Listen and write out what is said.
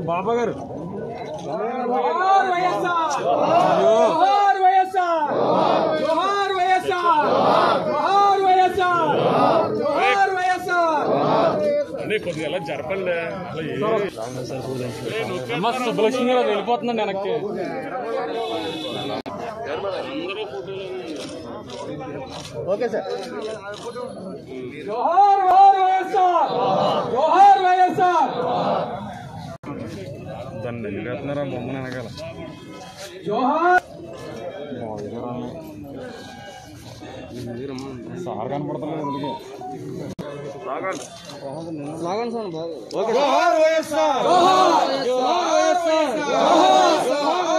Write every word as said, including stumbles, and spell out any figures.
బాబా గారు జోహార్ వైఎస్ఆర్ జోహార్ వైఎస్ఆర్ జోహార్ వైఎస్ఆర్ జోహార్ వైఎస్ఆర్ జోహార్ వైఎస్ఆర్ అనే కొద్దిగా ఎలా జరపండి మస్తు సుబ్బలక్ష్మి గారు వెళ్ళిపోతుందండి వెనక్కి ఓకే సార్ జోహార్ వైఎస్ఆర్ జోహార్ వైఎస్ఆర్ దాన్ని వెళ్ళిపోతున్నారా బొమ్మను వెనకాల జోహార్ సార్ కనపడతలేదు అందుకే లాగండి సార్ బాగా జోహార్ వైఎస్ఆర్ జోహార్ జోహార్ వైఎస్ఆర్ జోహార్